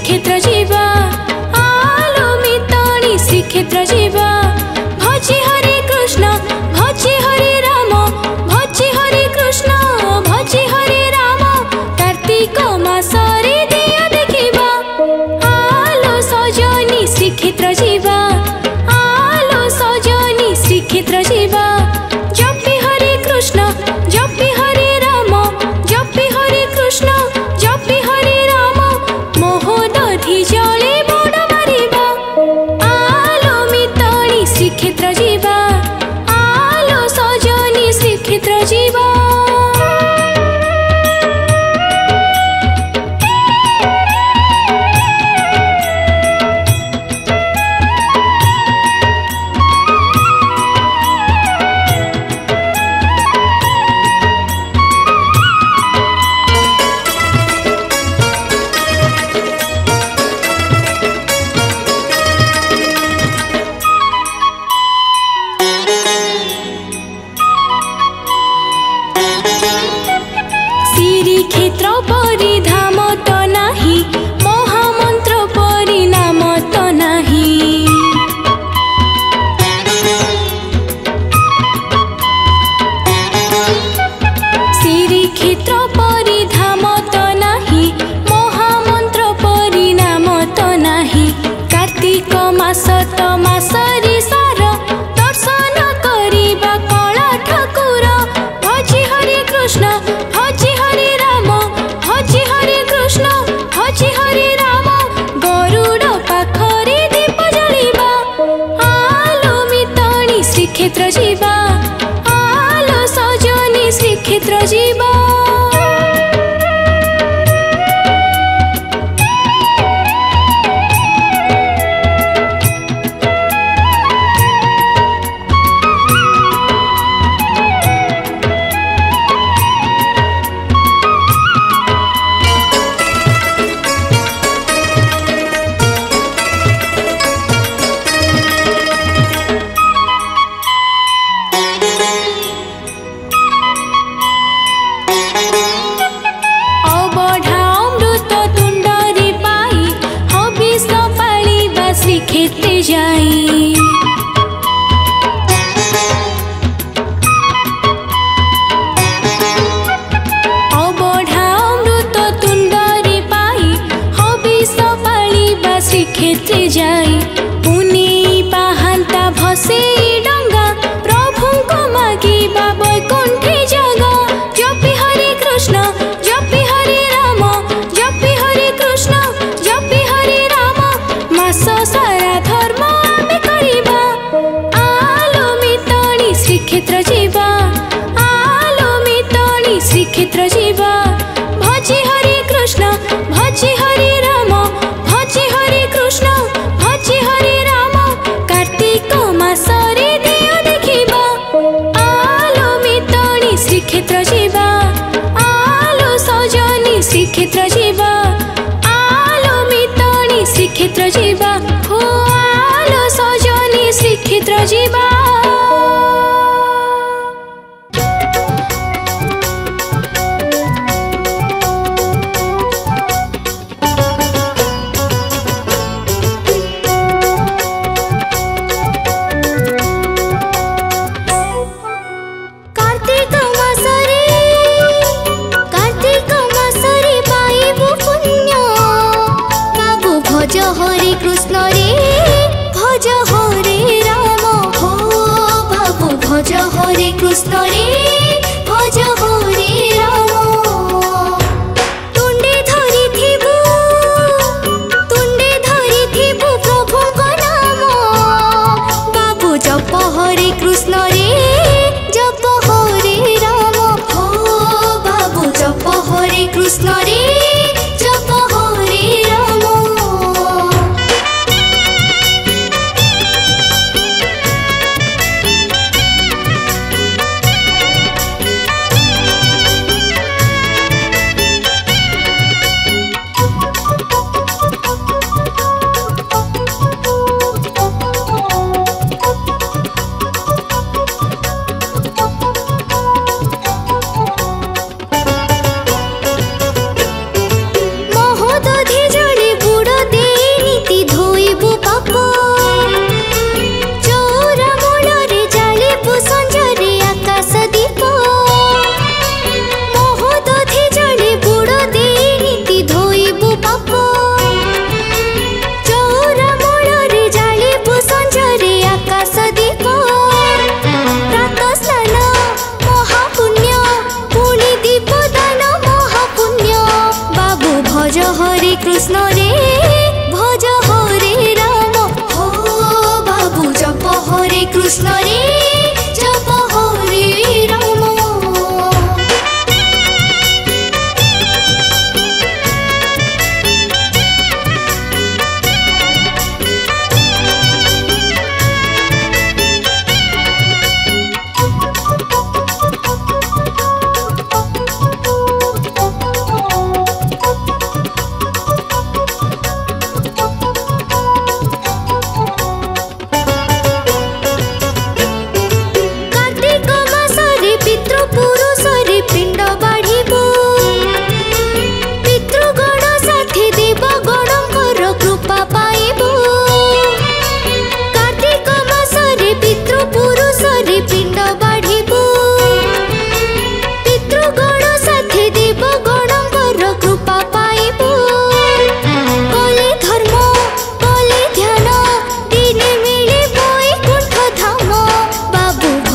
श्रीक्षेत्र जीवा आलो मिताणी श्रीक्षेत्र जीवा भजे हरे कृष्ण भजे हरे राम भजे हरे कृष्ण भजे हरे राम कार्तिक मासरे दिया देखिबा आलो सजनी श्रीक्षेत्र जीवा आलो सजनी श्रीक्षेत्र जीवा जपि हरे कृष्ण जपि हरे राम जपि हरे कृष्ण जपि हरे राम मोह दधि जले बड़ मारिबा आलो मिताणी श्रीक्षेत्र जीवा आलो सजनी श्रीक्षेत्र जीवा श्रीक्षेत्र परि धाम तो नाही महामंत्र परि नाम तो नाही श्रीक्षेत्र परि धाम तो नाही महामंत्र परि नाम तो नाही कार्तिक मास तो मासरी सार दर्शन करिबा कला ठाकुर भजे हरे कृष्ण भजे हरे राम भजे हरे कृष्ण भजे हरे राम गरुड़ पाखरे दीप जलिबा आलो मिताणी श्रीक्षेत्र जीवा आलो सजनी श्रीक्षेत्र जीवा श्रीक्षेत्रे जाई अबढ़ा अमृत तुंडरे पाई हबिष पालिबा श्रीक्षेत्रे जाई पुनि पाहांता भसे डंगा प्रभुंक मागिबा वैकुंठे जगा जपि हरे कृष्ण जपि हरे राम जपि हरे कृष्ण जपि हरे राम मास सारा धर्म आमे करिबा आलो मिताणी श्रीक्षेत्र जीवा आलो मिताणी श्रीक्षेत्र जीवा भजे हरे कृष्ण भजे हरे राम भजे हरे कृष्ण भजे हरे राम कार्तिक मासरे दिया देखिबा आलो मिताणी श्रीक्षेत्र जीवा आलो सजनी श्रीक्षेत्र जीवा आलो मिताणी श्रीक्षेत्र जीवा हो आलो सजनी श्रीक्षेत्र जीवा भज हरे कृष्ण रे भज हरे राम हो बाबू भज हरे कृष्ण रे भज हरे राम तुंडे धरी थिबु प्रभुଙ୍କ नाम बाबू जप हरे कृष्ण रे जप हरे राम हो बाबू जप हरे कृष्ण रे जप हरे राम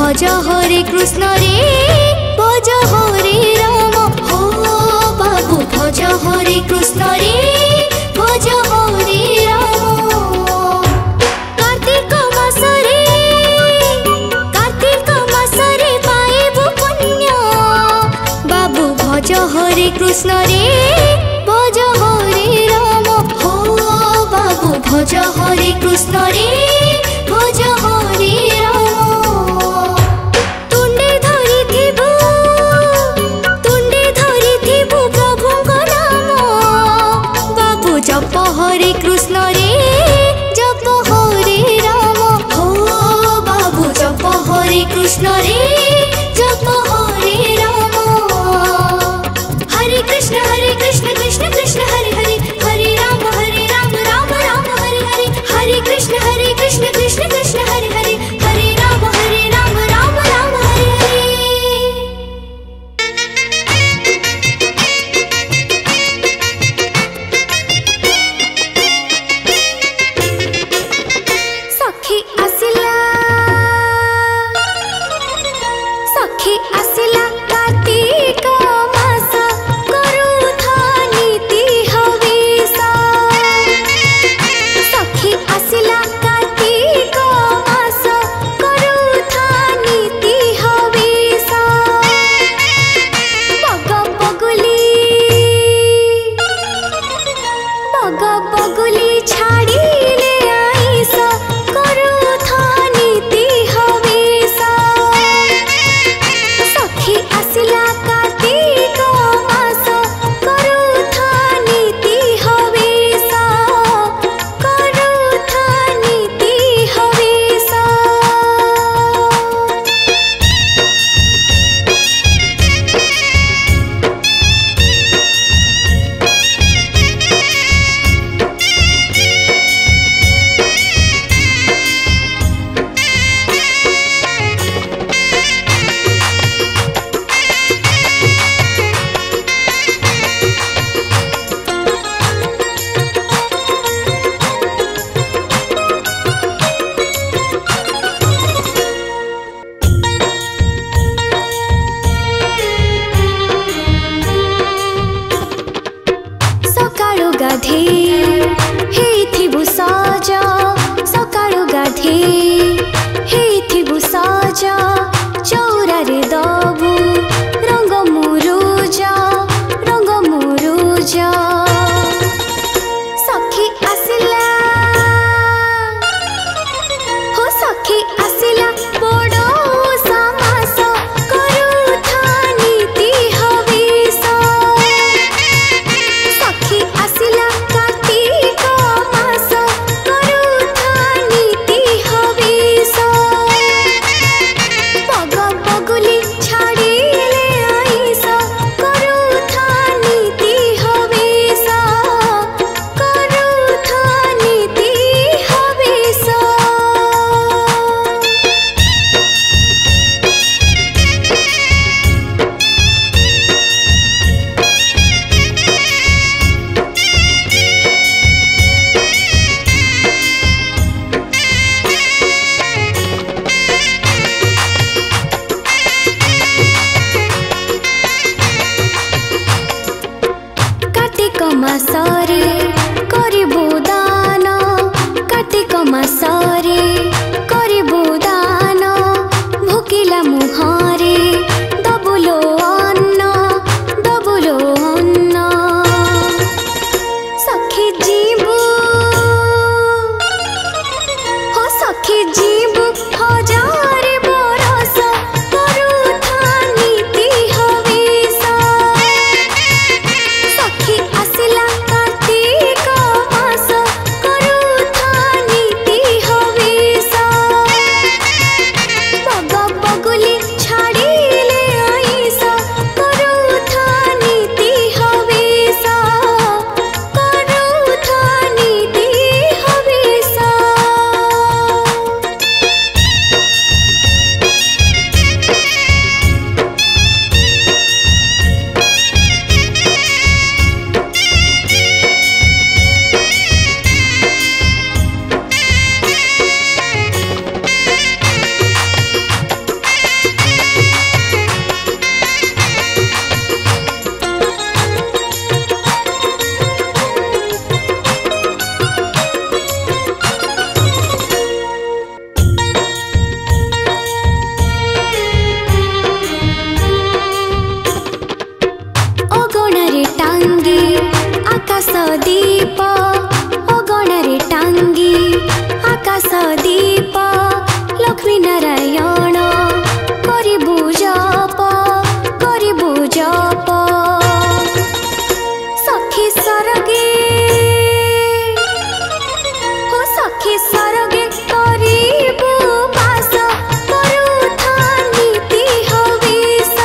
भज हरे कृष्ण रे भज हरे राम हो बाबू भज हरे कृष्ण रे भज हरे राम। कार्तिक मासरे पाएबु पुण्य बाबू भज हरे कृष्ण रे भज हरे राम हो बाबू भज हरे कृष्ण रे भज हरे राम। तुंडे धरिथिबु प्रभुଙ୍କ नाम बाबू जप हरे कृष्ण रे जप हरे राम हो बाबू जप हरे कृष्ण रे जप हरे राम। हरे कृष्ण कृष्ण कृष्ण हरे हरे हरे राम राम राम हरे हरे। हरे कृष्ण कृष्ण कृष्ण हरे हरे हरे राम राम राम हरे हरे। सखी आसिला दीप अगणारे टांगी आकाश दीप लक्ष्मी नारायण करिबु जप सखी सरगे हो सखी सरगे करिबु बास करुथा नीति हविष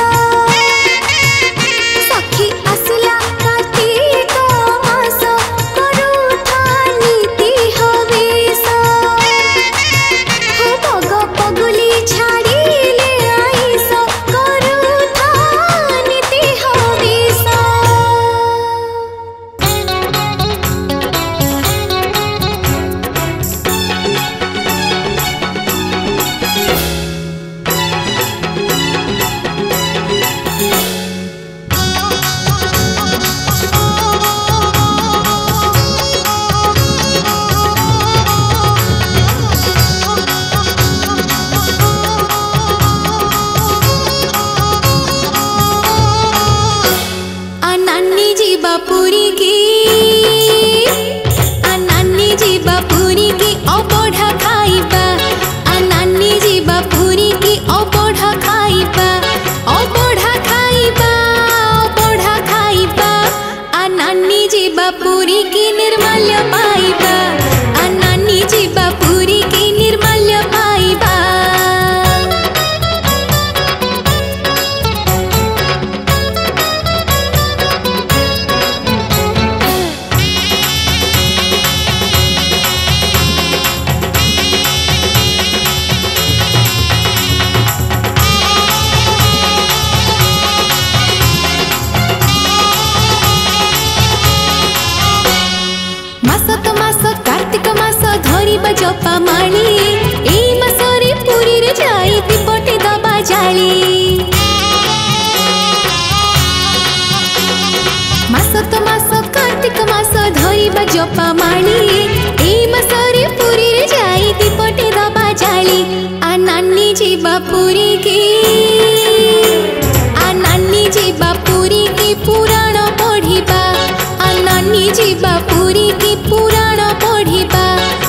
सखी आसिला कार्तिक मास करुथा नीति हविष हो पग पगुली छाड़िले आइस करुथा नीति हविष अनानी जीवा पुरी की अनानी जीवा पुरी की अबढ़ा खाइबा अनानी जीवा पुरी की अबढ़ा खाइबा अबढ़ा खाइबा अबढ़ा खाइबा अनानी जीवा पुरी की निर्मल्य पाइबा अनानी जीवा पुरी की निर्मल्य पाइबा कार्तिक मास धरिबा जपा माली एई मासरे पुरी रे जाई दीपटे दबा जाली मास कार्तिक मास धरिबा जपा माली एई मासरे पुरी रे जाई दीपटे दबा जाली अनानी जीवा पुरी की अनानी जीवा पुरी की पुराण पढ़िबा अनानी जीवा पुरी की पुराण पढ़िबा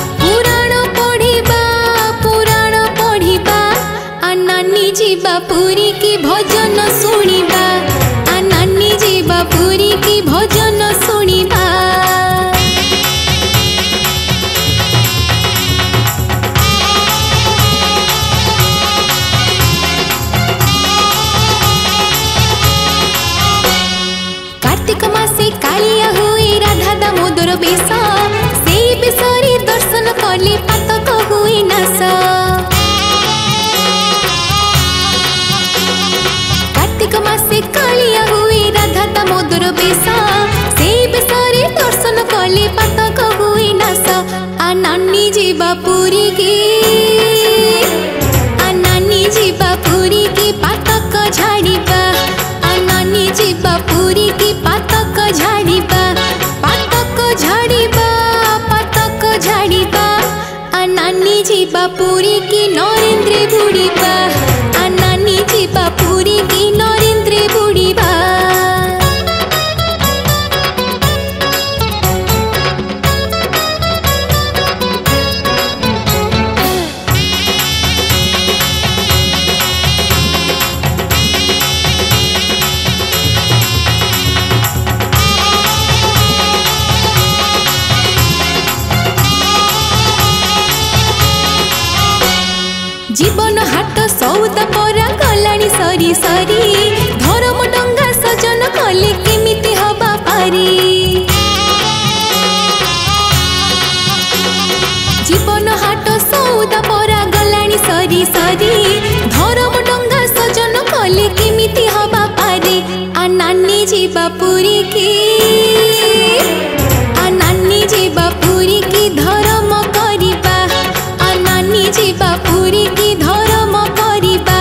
पुराण पढ़िबा अनानी जीवा पुरी की भजन सुनिबा अनानी जीवा पुरी की भजन सुनिबा कार्तिक मासे कालिया हुए राधा दामोदर बेश से बेशरी दर्शन कले पातक हुए नाश कार्तिक मासे कालिया हुए राधा दामोदर बेश से बेशरी दर्शन कले पातक हुए नाश अनानी जीवा पुरी की अनानी जीवा पुरी की पातक झाड़िबा अनानी जीवा पुरी की पातक झाड़िबा अनानी जीवा पुरी की नरेंद्र बुड़ीबा अनानी जीवा पुरी की नरेंद्र बुड़ीबा जीवन हाट सौदा परा गलानी सरी सरी धर्म डंगा सजन कले केमिति हबा पारी जीवन हाट सौदा परा गलानी सरी सरी धर्म डंगा सजन कले केमिति हबा पारी अनानी जीवा पुरी की अनानी जीवा पुरी की धर्म करिबा अनानी जीवा पुरी की धर्म करिबा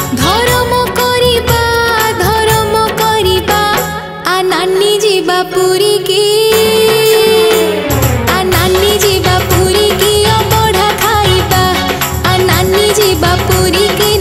अनानी जीवा पुरी की अनानी जीवा पुरी की अबढ़ा खाइबा अनानी जीवा पुरी की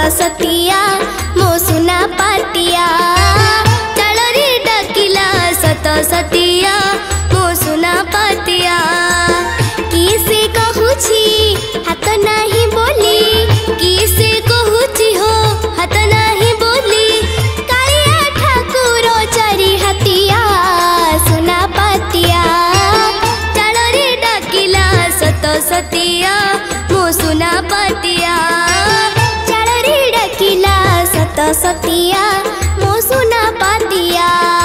सतिया मो सुना पातिया चलरे डाकिला सत सतिया मो सुना पातिया किसे कहूची हाथ नहीं बोली किसे कहूची हो हाथ नहीं बोली कालिया ठाकुर चारि हातिया सुना पातिया चलरे डाकिला सत सतिया मो सुना पातिया चलरे डाकिला सत सतिया मो सुना पातिया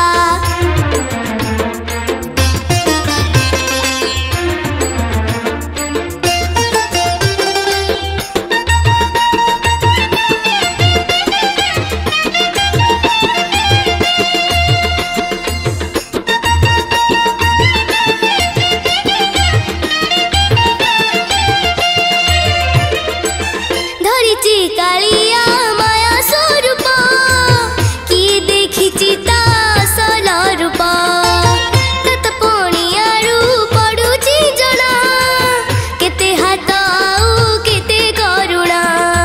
कालिया माया स्वरूप किए देखी ता सल रूप तत पुणियारू पड़ुची जना केते हाथ आउ केते करुणा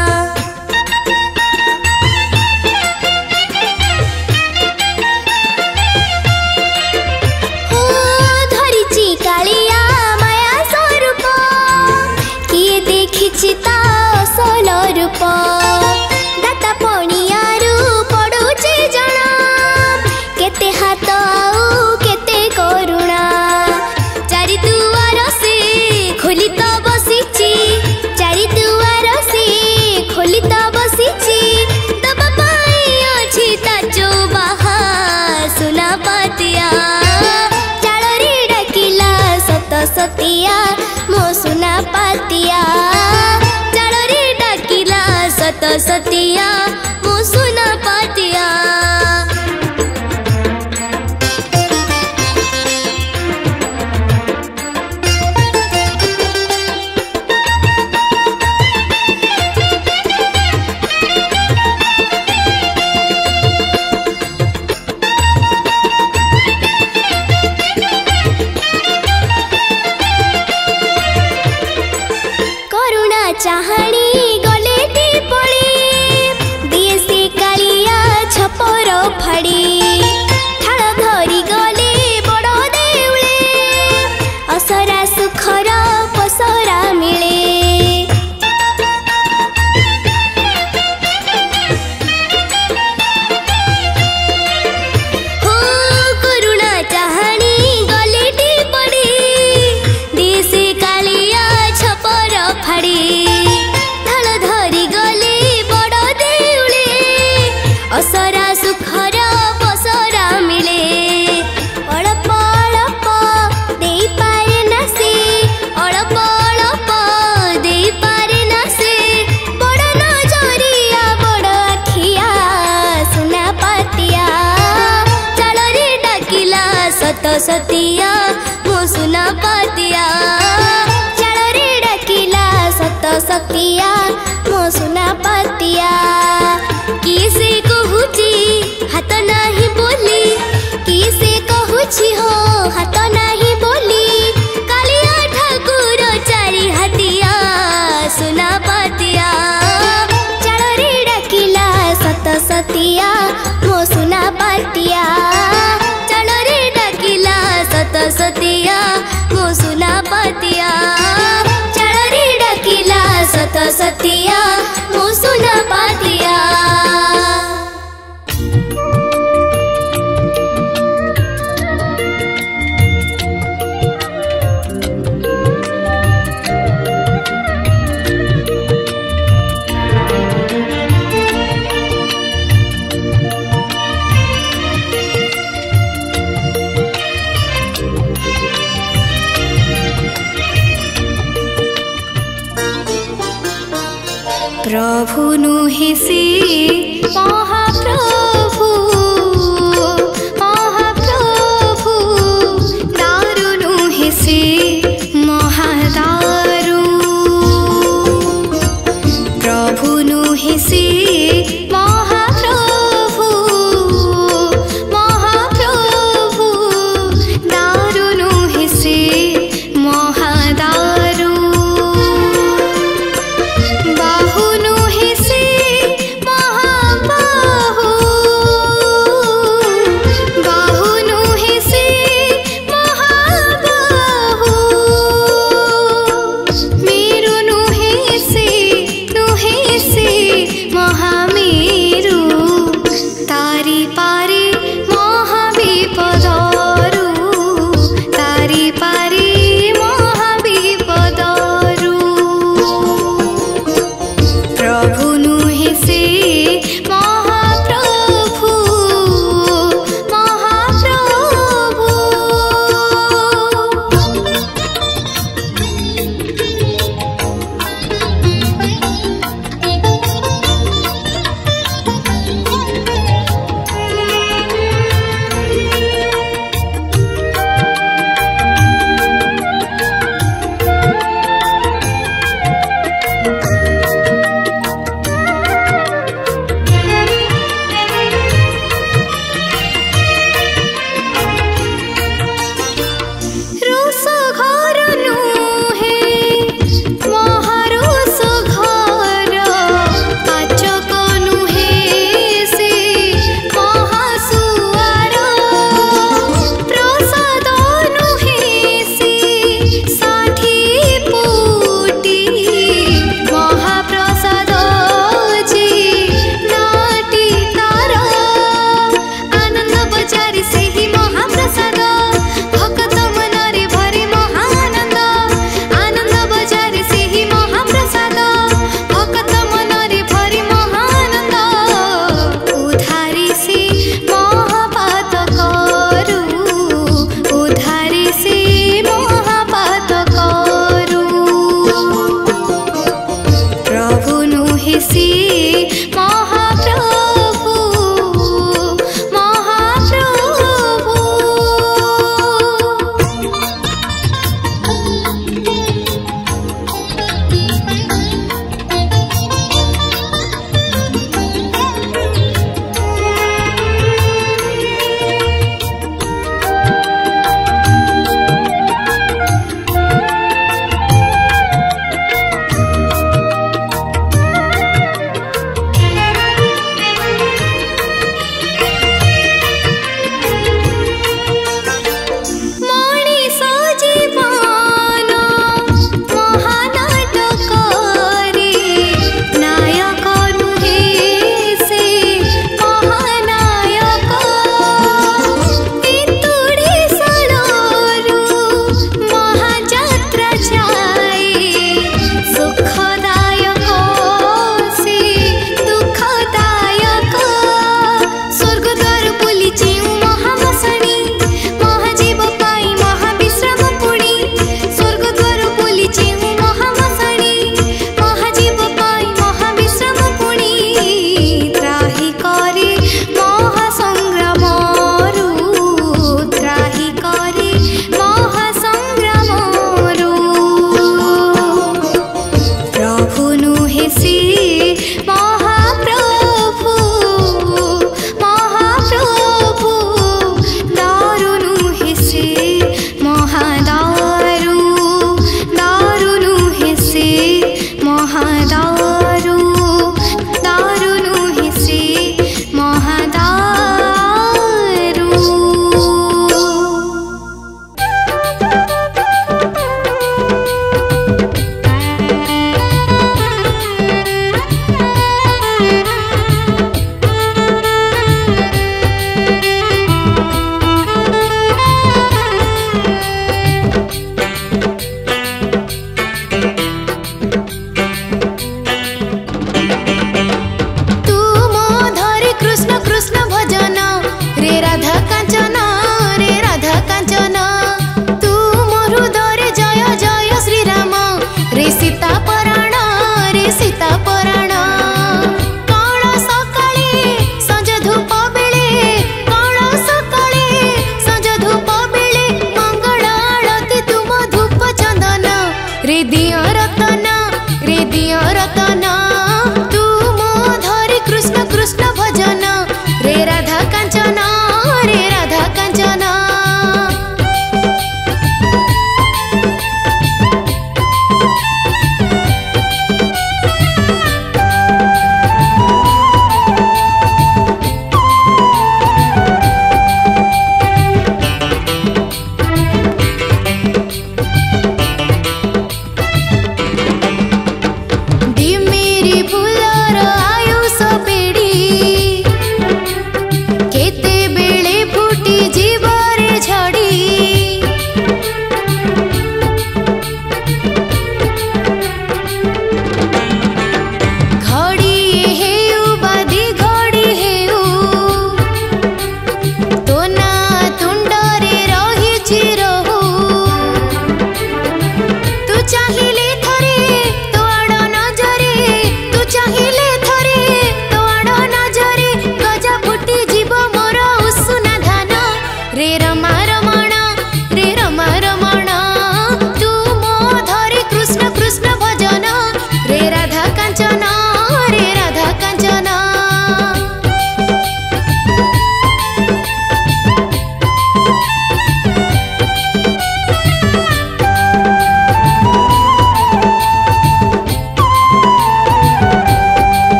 हो धरिची कालिया माया स्वरूप किए देखी ता सल रूप दाता पणियारू पड़ुची जना केते हाथ आउ केते करुणा चारि दुआर से खोली तो बसिची चारि दुआर से खोली तो बसिची दबा पाई अछि ता चौबाहा सुना पातिया चालरे डाकिला सत सतिया मो सुना पातिया सत सतिया मो सुना पातिया करुणा चाहणी छपर फाड़ी ठाड़ धरी गले बड़ देउले असरा सुखर पसरा मिले हो करुणा चाहणी गले टी पड़ी देशे कालिया छपर फाड़ी ठाड़ धरी गले बड़ देउले असरा सुखर पसरा मिले अड़प अड़प दे पारे ना से अड़प अड़प दे पारे ना से बड़ नजरिया बड़ आखिया सुना पातिया चलरे डाकिला सत सतिया मो सुना पातिया चलरे डाकिला सत सतिया मो सुना पातिया किसे कहूची हाथ नहीं बोली किसे कहूची हो हाथ नहीं बोली कालिया ठाकुर चारि हातिया सुना पातिया चलरे डाकिला सत सतिया मो सुना पातिया चलरे डाकिला सत सतिया मो सुना पातिया चलरे डाकिला सत सतिया मो सुना पातिया प्रभु नुहे से महाप्रभु महाप्रभु दारु नुहे से महादारु प्रभु नुहे से महाप्रभु महाप्रभु दारु नुहे से महादारु बाहु नुहे से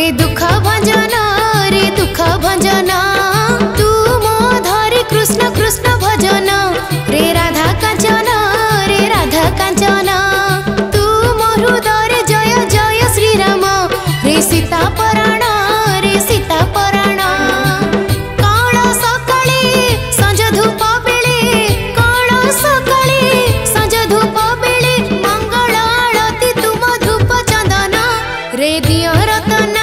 रे दुख भंजन रे दुख भंजन तू मो धरे कृष्ण कृष्ण भजन रे राधा कांचन तू मो हृदय जय जय श्री राम रे सीता पराण कौन सकाळे संज धूप बेले कौन सकाळे संज धूप बेले मंगल आरती तुम धूप चंदन रे दियो रतन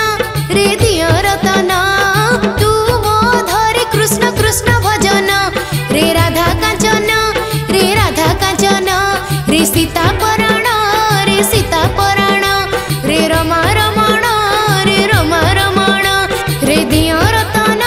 तू मो धरे कृष्ण कृष्ण भजन रे राधा कांचन रे सीता पराण रे रमा रमण रे दियो रतन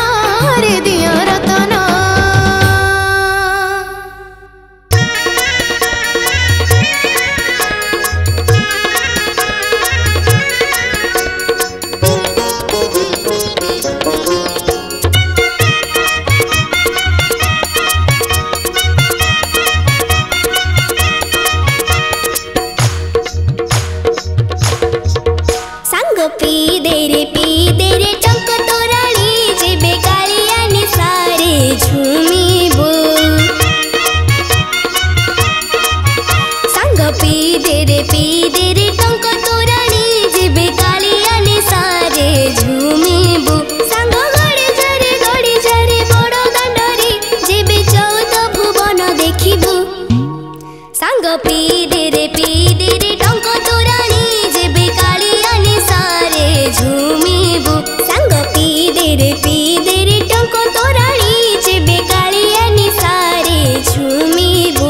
पी दे रे टंक तोराणी जेबे कालिया निसारे झूमीबो संग पी दे रे टंक तोराणी जेबे कालिया निसारे झूमीबो संग गड़ी जरे बड़ दांडरी जेबे 14 भुवन देखिबो संग पी दे रे टंक तोराणी जेबे कालिया निसारे झूमीबो संग पी दे रे टंक तोराणी जेबे कालिया निसारे झूमीबो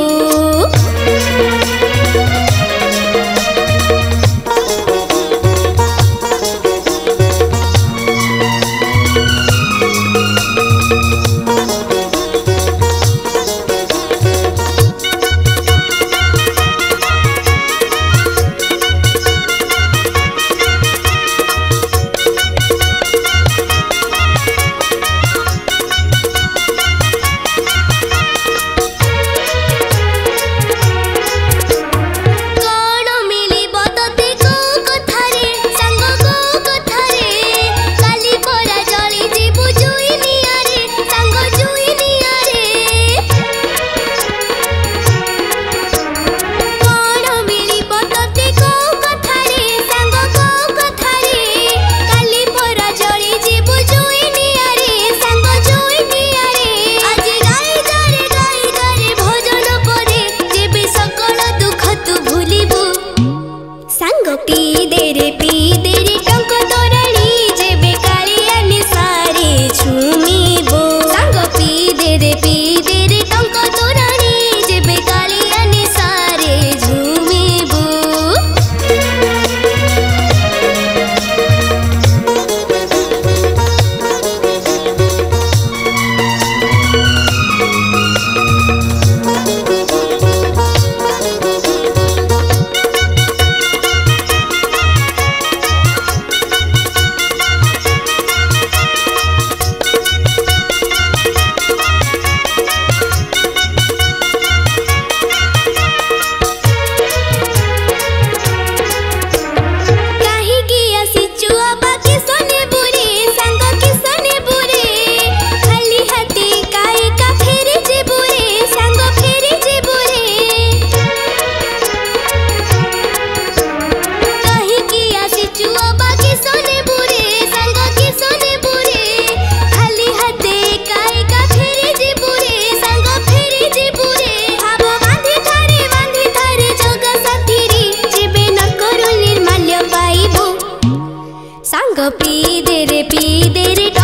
पी दे रे